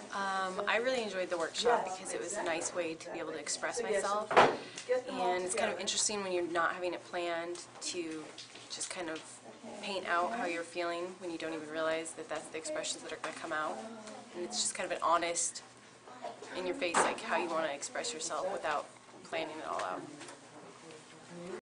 I really enjoyed the workshop because it was a nice way to be able to express myself, and it's kind of interesting when you're not having it planned to just kind of paint out how you're feeling when you don't even realize that that's the expressions that are going to come out, and it's just kind of an honest, in your face, like how you want to express yourself without planning it all out.